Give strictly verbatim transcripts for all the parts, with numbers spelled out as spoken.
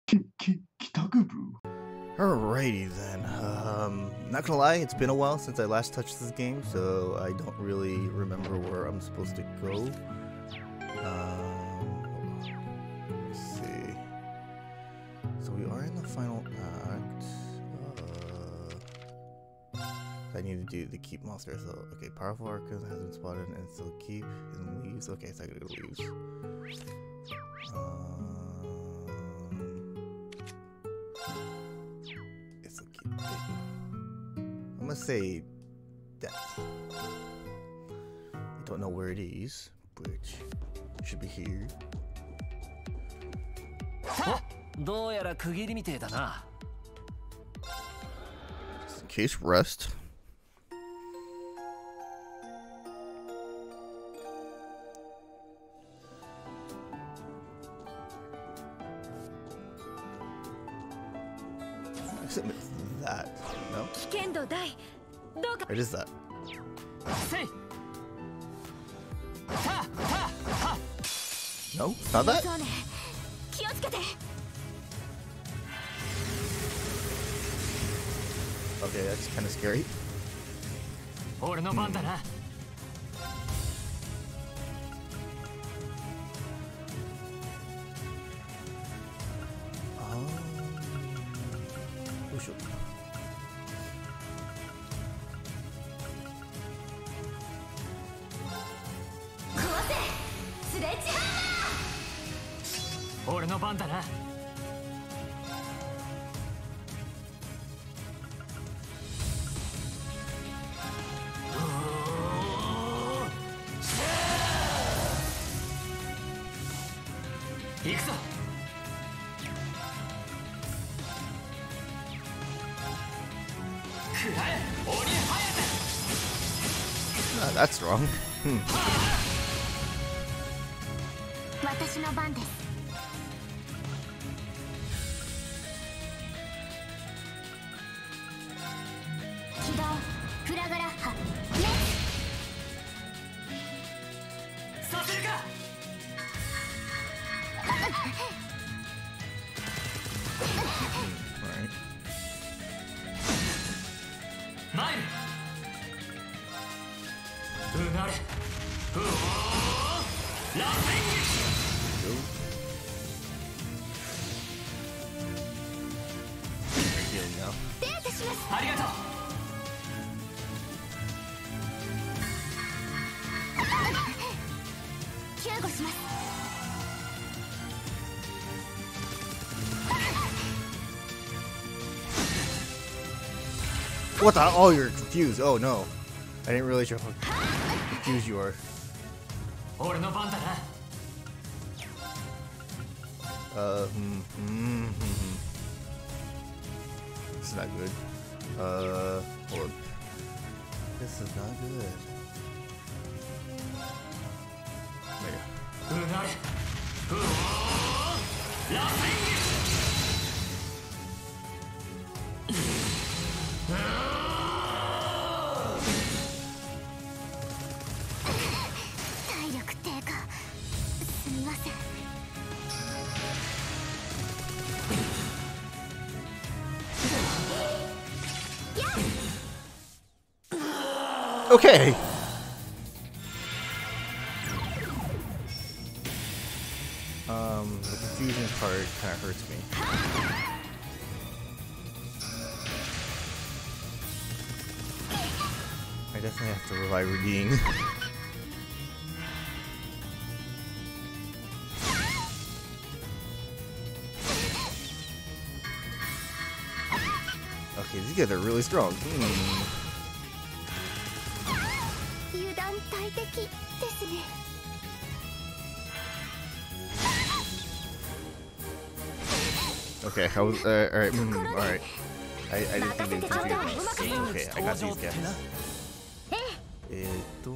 Alrighty then, um, not gonna lie, it's been a while since I last touched this game, so I don't really remember where I'm supposed to go. Um, hold on. Let's see. So we are in the final act. Uh, I need to do the keep monster, so, okay, powerful Archon has been spotted and still keep in leaves. Okay, so I gotta go to leaves. Um, I'm gonna say death. I don't know where it is, but it should be here. Just in case, rest. Except it's that. No? It is that. No? It's not that? Okay, that's kind of scary. Hmm. Ah, that's wrong. Hmm. Alright. Now. What the? Oh, you're confused. Oh no. I didn't realize you're how confused you are. Uh, hmm, hmm, hmm, hmm. This is not good. Uh, or this is not good. Okay. Um, the confusion part kind of hurts me. I definitely have to revive Redeem. Okay, these guys are really strong. Hmm. Okay, I was, uh, alright, mm, alright. I, I didn't think they'd confuse me. Okay, I got these guys. Eto,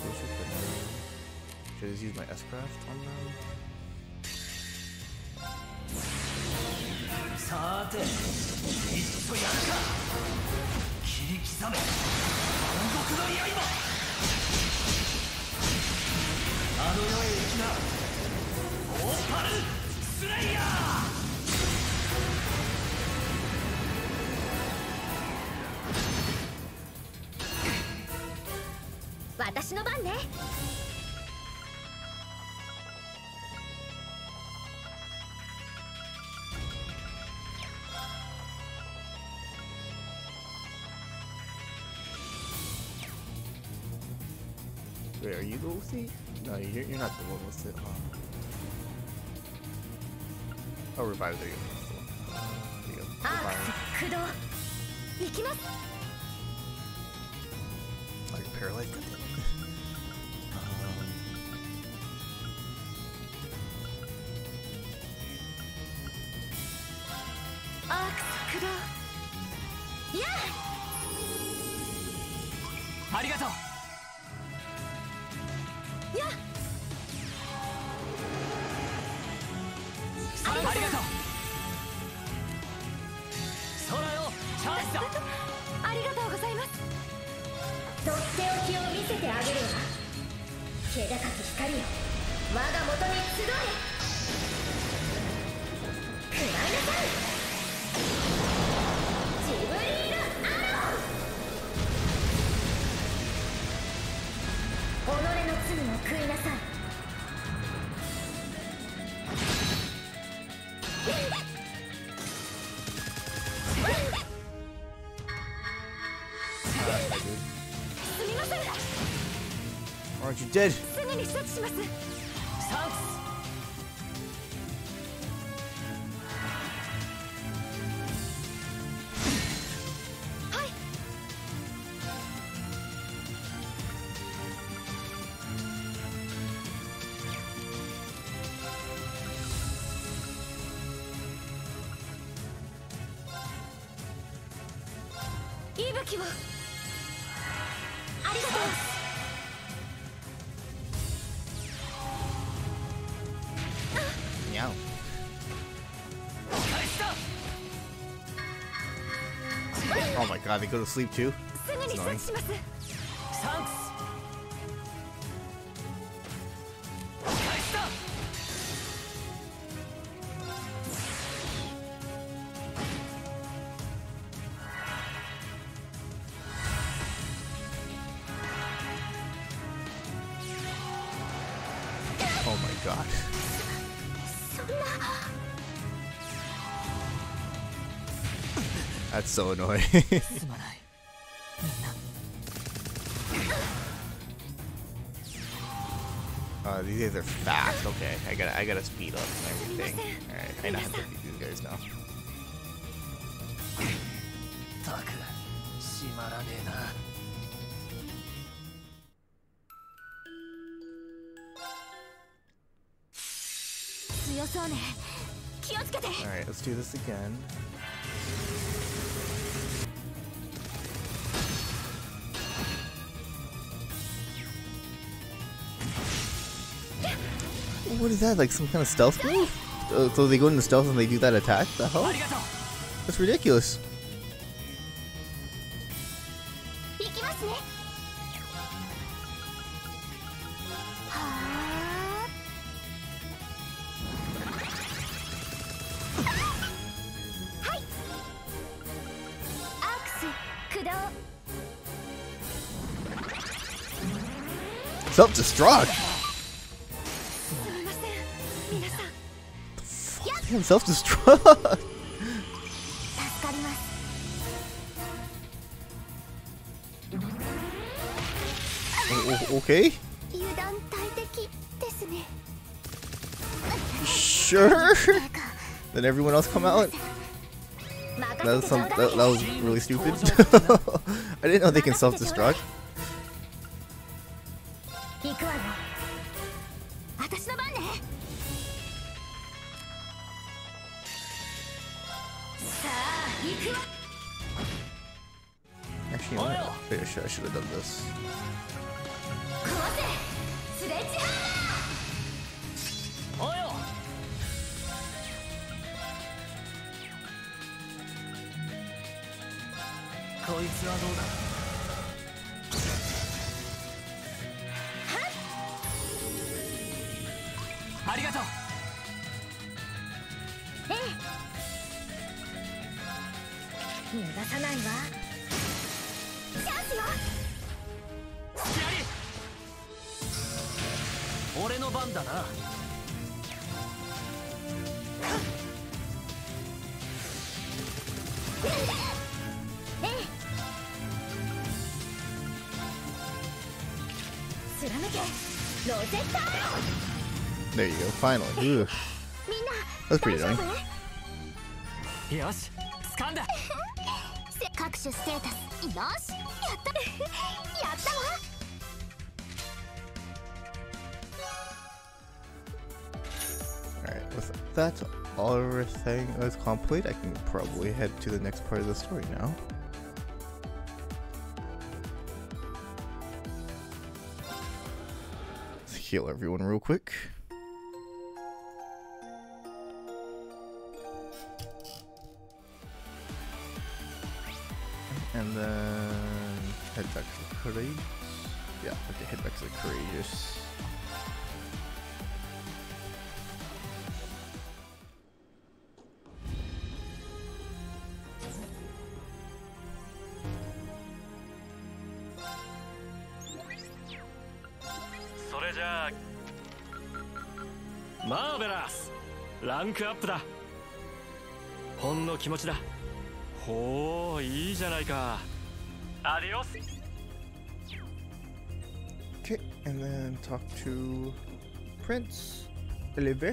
should I just use my S-Craft on them? 私の番ね。 Wait, are you the O C? No, you're, you're not the one with it, huh? Oh, revive, there you go. There you go. Revive. 駆動行きます。 Oh, you're paralyzed? um, アークス駆動。いやありがとう。 やありがとう。空よ、チャンスだ。 ありがとうございます。とっておきを見せてあげるわ。気高き光よ、我が元に集え。食らいなさい。ジブリールアロー。己の罪を食いなさい。すみません。 Aren't you dead? すぐに処置します。 サンクス。 はい。息吹を。ありがとう。 Meow. 返した。 Oh my god, they go to sleep too? すぐに処置します。 サンクス。返した。 Oh my god. そんな。 That's so annoying. すまない。みんな。 Uh, these guys are fast. Okay, I gotta, I gotta speed up and everything. All right, I know how to beat these guys now. たく、しまらねえな。 強そうね。気をつけて。 All right, let's do this again. What is that? Like some kind of stealth move? Uh, so they go into stealth and they do that attack? The hell? ありがとう。 That's ridiculous. 行きますね。はあ。はい。アークス駆動。 Self-destruct? すみません。皆さん。 Damn, self-destruct? 助かります。 O- o- okay? 油断大敵ですね。 Sure? Then everyone else come out? That was, some, that, that was really stupid. I didn't know they can self-destruct. 行くわよ。私の番ね。さあ、行くわ。 Actually, you know what? Wait, I should, I should have done this. 壊せ。スレッジハおよ。こいつはどうだ。ありがとう。 ンマー。ええ。逃がさないわ。チャンスよ。 隙あり。 の番だな。 ええ、貫けロゼッタ。 There you go, finally. Ooh, みんな that's pretty 大丈 annoying. 夫？ よし、掴んだ。 各種ステータスよし、やったやったわ。 Alright, with that everything is complete, I can probably head to the next part of the story now. Let's heal everyone real quick. And then head back to the Courageous. Yeah, okay, head back to the Courageous. So, マーベラス、ランクアップだ。ほんの気持ちだ。ほう、いいじゃないか。アディオス。 Okay, and then talk to Prince Oliver.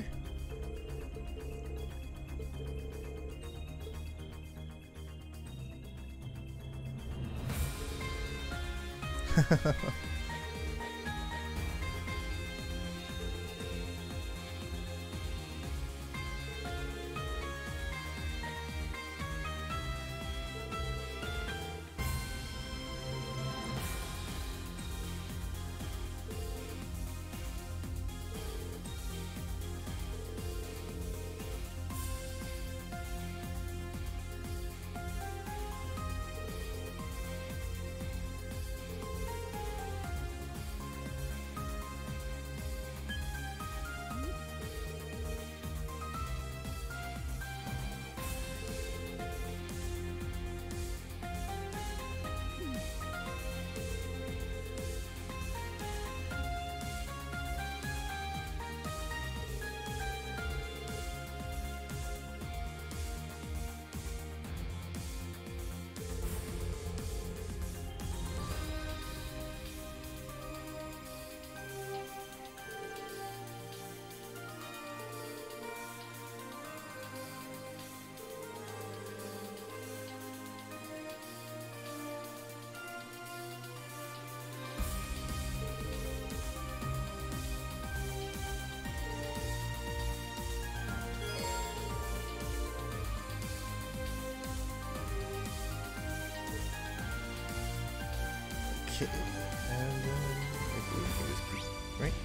Okay, and then I believe we can just keep, right?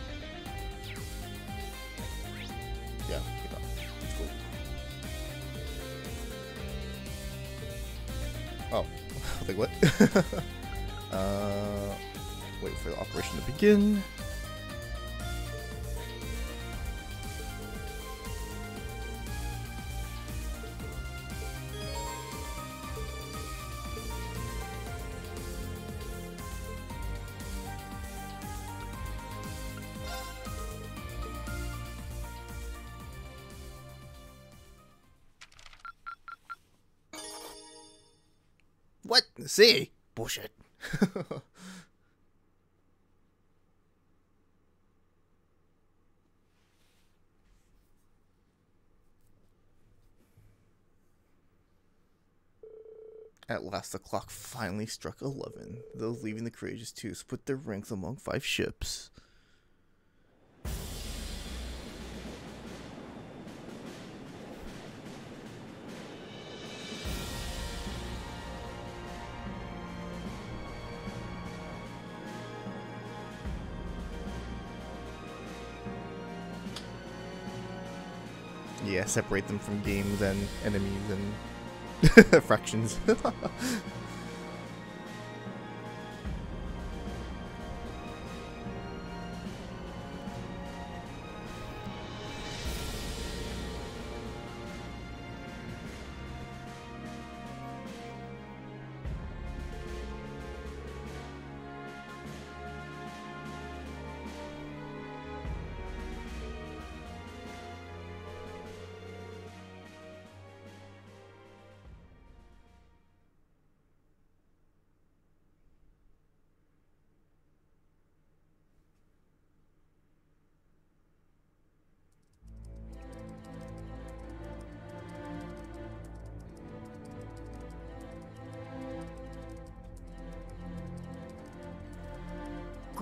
Yeah, we got it. Let's go. Oh, I was like, what? uh, wait for the operation to begin. What? See? Bullshit. At last, the clock finally struck eleven. Those leaving the Courageous Two split their ranks among five ships. Yeah, separate them from games and enemies and fractions.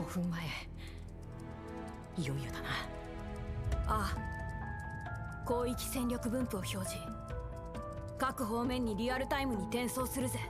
分前、いよいよだな。ああ、広域戦力分布を表示。各方面にリアルタイムに転送するぜ。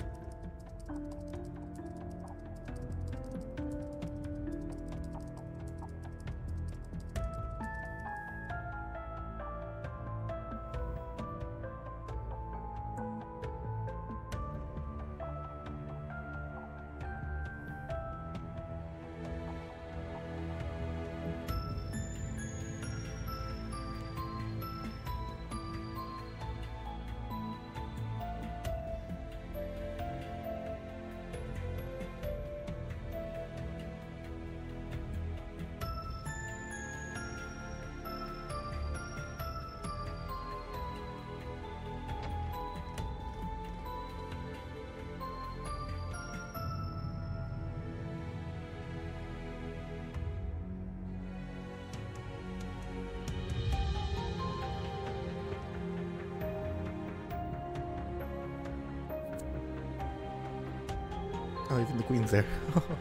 Oh, even the queen's there.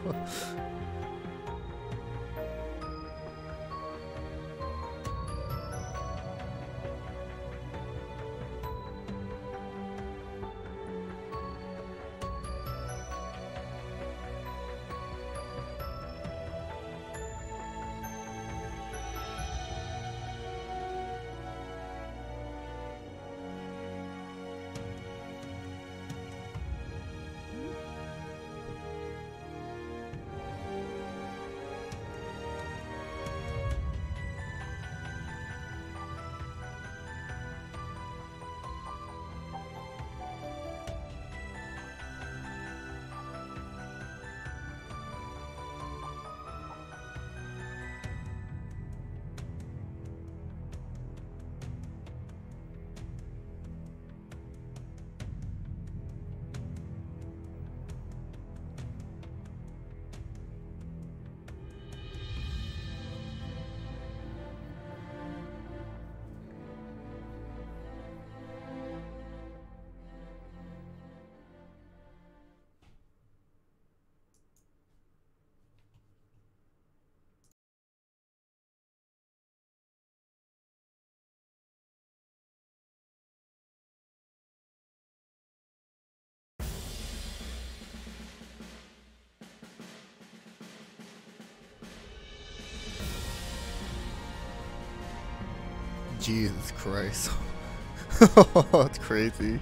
Jesus Christ. That's crazy.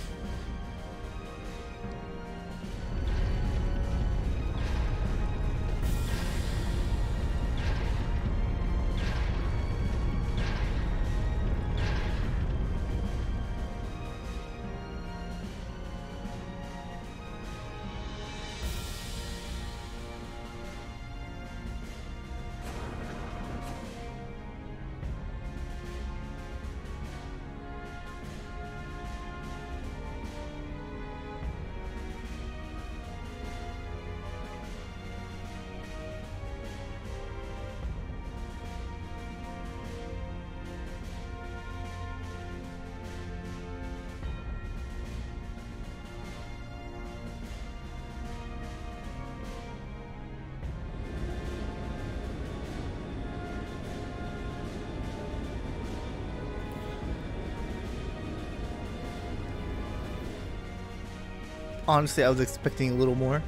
Honestly, I was expecting a little more.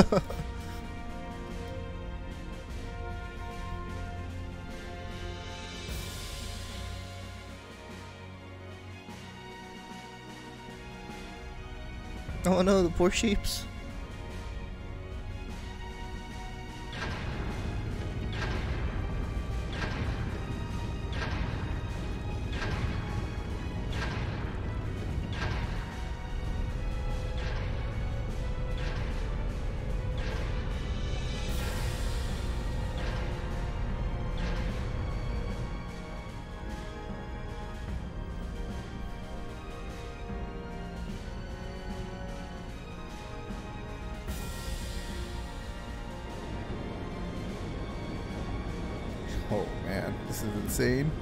Oh no, the poor sheeps. Oh man, this is insane.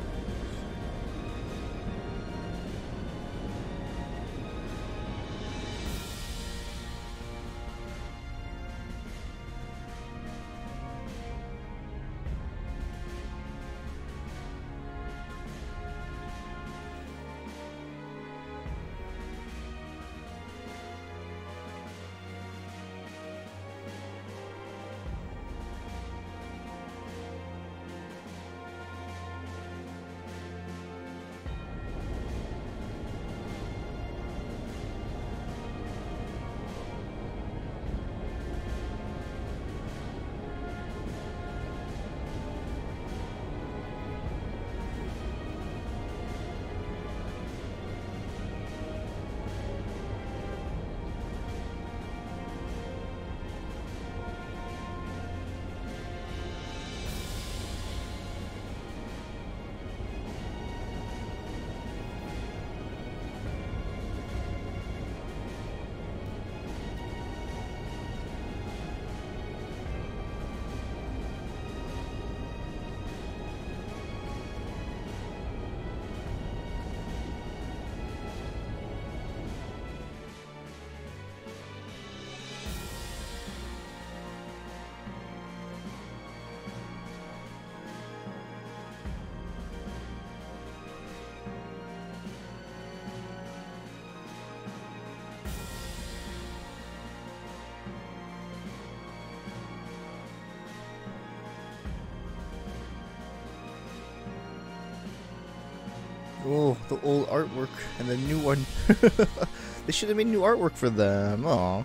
Oh, the old artwork and the new one. They should have made new artwork for them. Aw.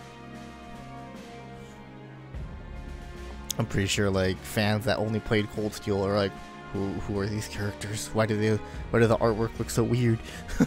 I'm pretty sure like fans that only played Cold Steel are like, who who are these characters? Why do they why do the artwork look so weird?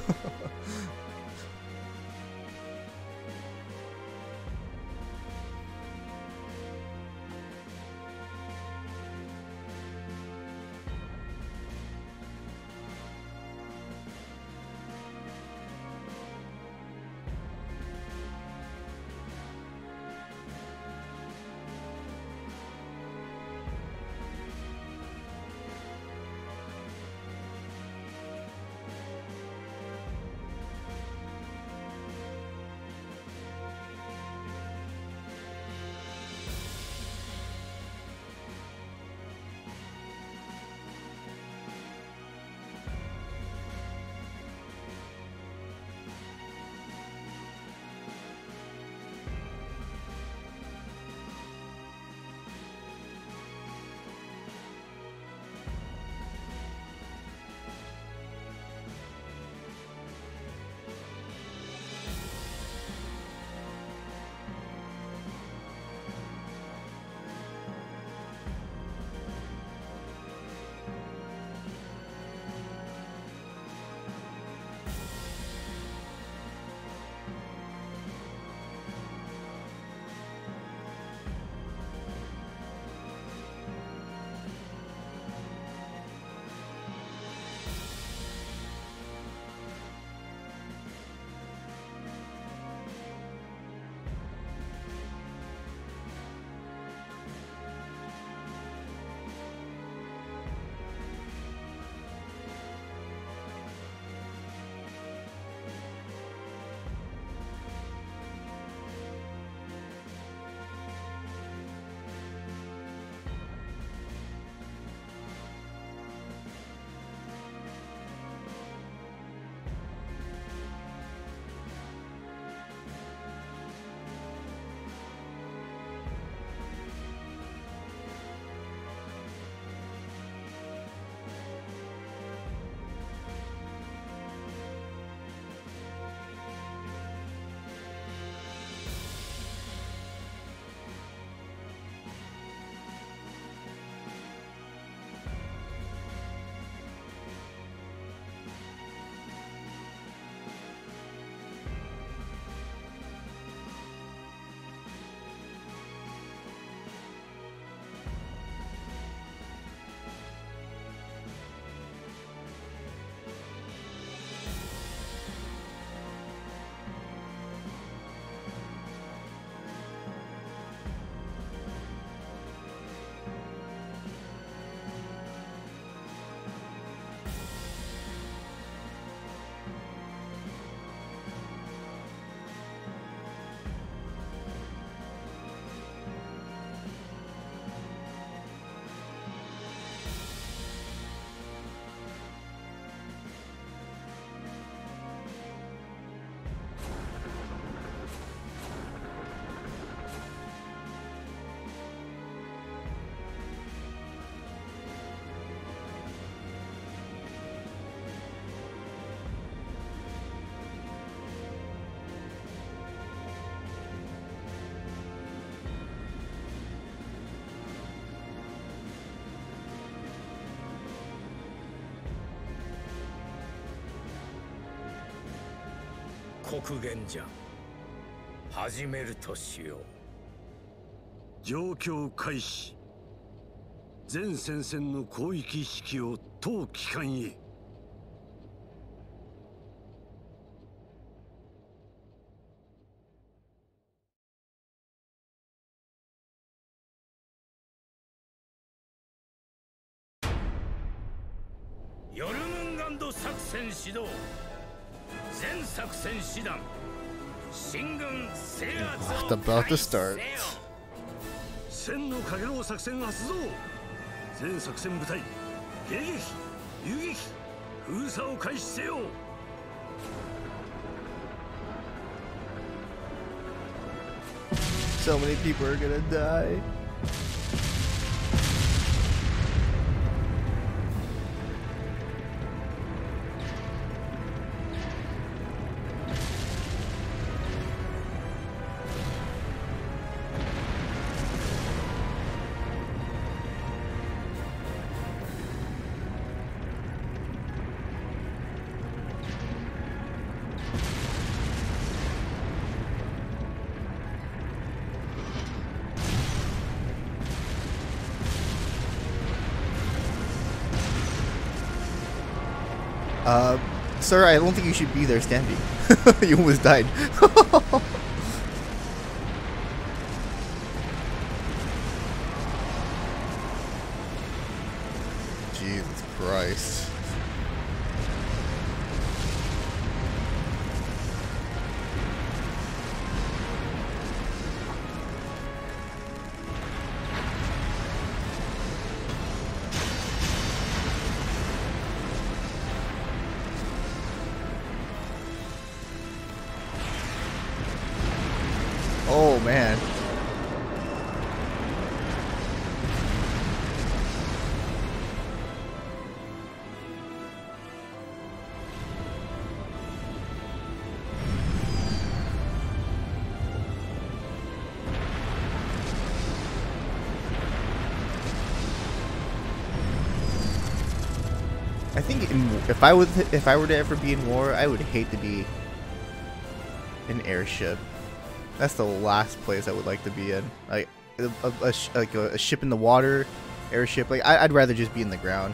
国言じゃ始めるとしよう。状況開始。全戦線の広域指揮を当機関へ。ヨルムンガンド作戦始動。全作戦師団進軍制圧を開始せよ。千のかげろう作戦発動。全作戦部隊迎撃遊撃封鎖を開始せよ。 So many people are gonna die. Uh, sir, I don't think you should be there standing. You almost died. Jesus Christ. Oh man. I think in, if I was if I were to ever be in war, I would hate to be an airship. That's the last place I would like to be in. Like a, a, a, sh like a, a ship in the water, airship. Like I, I'd rather just be in the ground.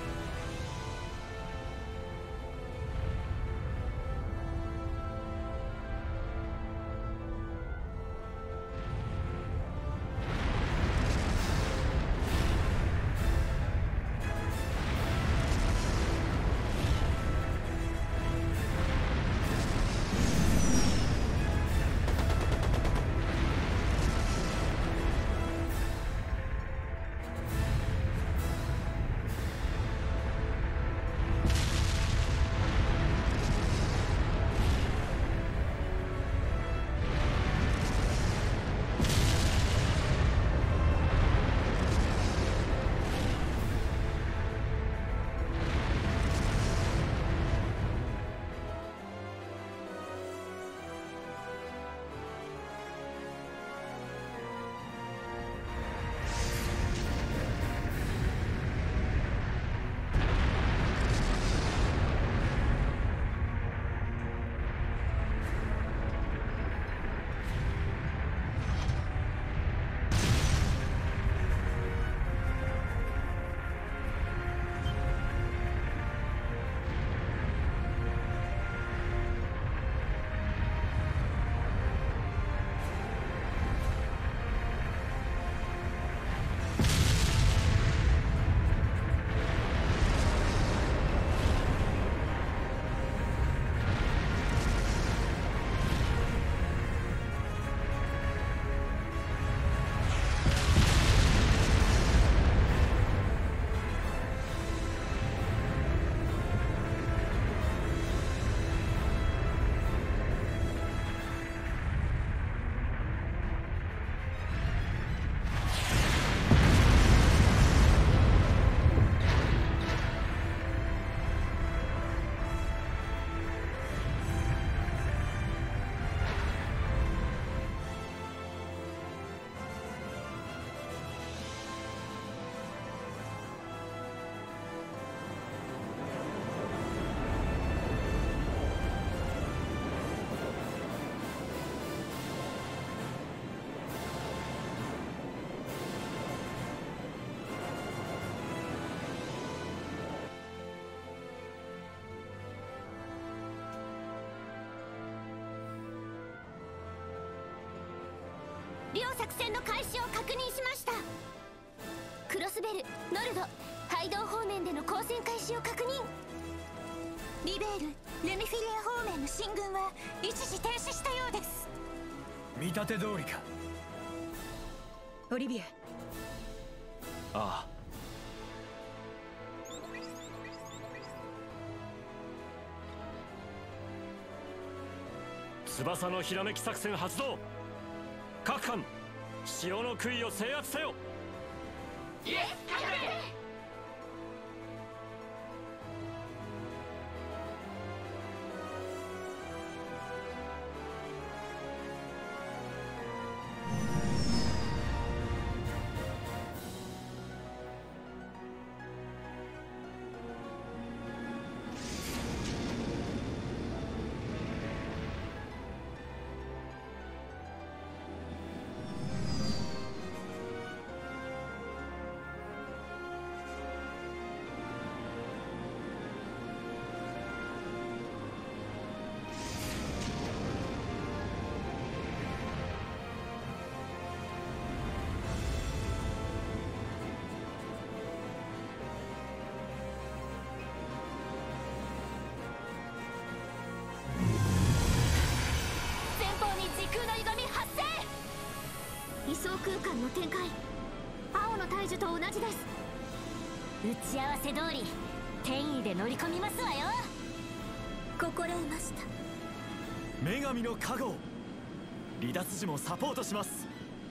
両作戦の開始を確認しました。クロスベル、ノルド、ハイドウ方面での交戦開始を確認。リベール、レミフィリア方面の進軍は一時停止したようです。 見立て通りか。 オリビエ。 ああ。翼のひらめき作戦発動。各艦、城の杭を制圧せよ。イエス、キャプテン。 想空間の展開、青の大樹と同じです。打ち合わせ通り天意で乗り込みますわよ。心得ました。 女神の加護、離脱時もサポートします。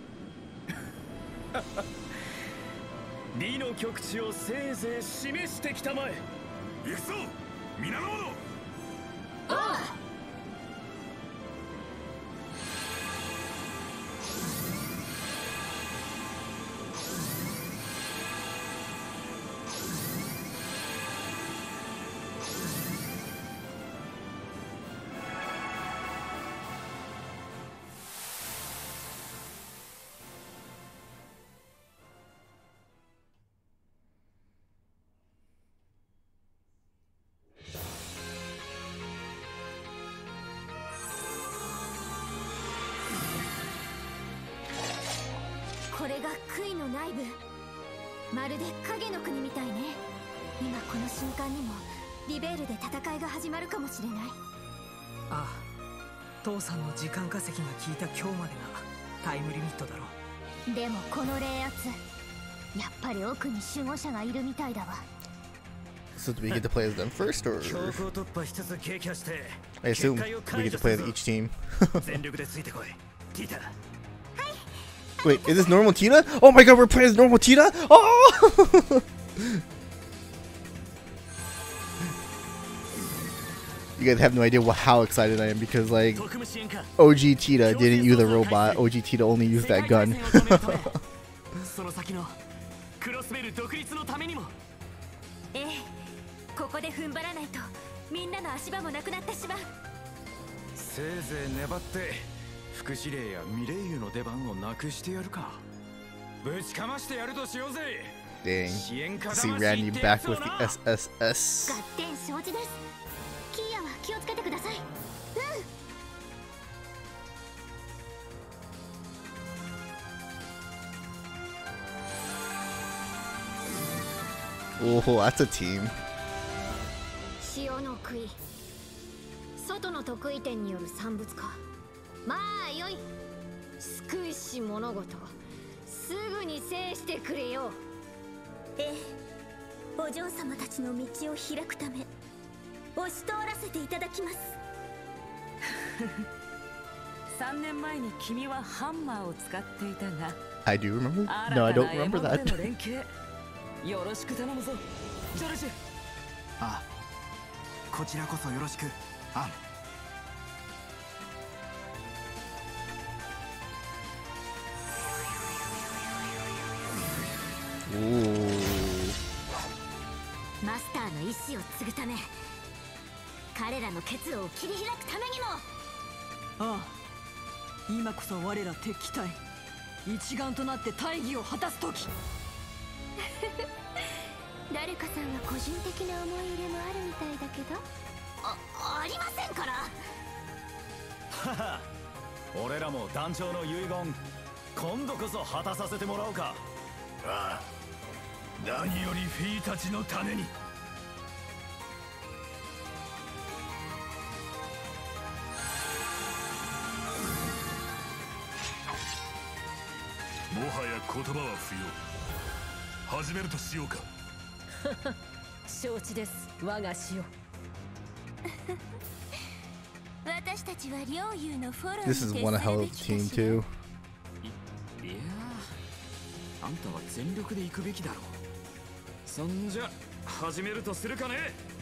理の極致をせいぜい示してきたまえ。行くぞ皆の者。 ああ。これが杭の内部、まるで影の国みたいね。今この瞬間にもリベールで戦いが始まるかもしれない。 ああ、父さんの時間稼ぎが効いた今日までがタイムリミットだろう。でもこの冷圧、やっぱり奥に守護者がいるみたいだわ。 So do we get to play as them first, or I assume we get to play as each team? Wait, is this normal Tina? Oh my god, we're playing as normal Tina? Oh! You guys have no idea what, how excited I am because, like, O G Tina didn't use a robot. O G Tina only used that gun. Dang. See Randy back with the S S S. Oh, that's a team. 潮の杭、外の得意点による産物か。まあよい。救いし物事、すぐに制してくれよ。ええ、お嬢様たちの道を開くため押し通らせていただきます。 さんねんまえに君はハンマーを使っていたが、 I do remember. No, I don't remember that. よろしく頼むぞ、ジョルジュ。 ああ、こちらこそよろしく、アン。 マスターの意志を継ぐため、彼らの結露を切り開くためにも。 ああ、今こそ我ら敵対一丸となって大義を果たす時。 誰かさんは個人的な思い入れもあるみたいだけど。あ、ありませんから。 はは、俺らも団長の遺言今度こそ果たさせてもらおうか。 ああ、何よりフィーたちのために。もはや言葉は不要。始めるとしようか。 承知です、我が塩。 私たちは両友のフォロー This is one hell of a team too. いや、あんたは全力で行くべきだろう。そんじゃ始めるとするかね。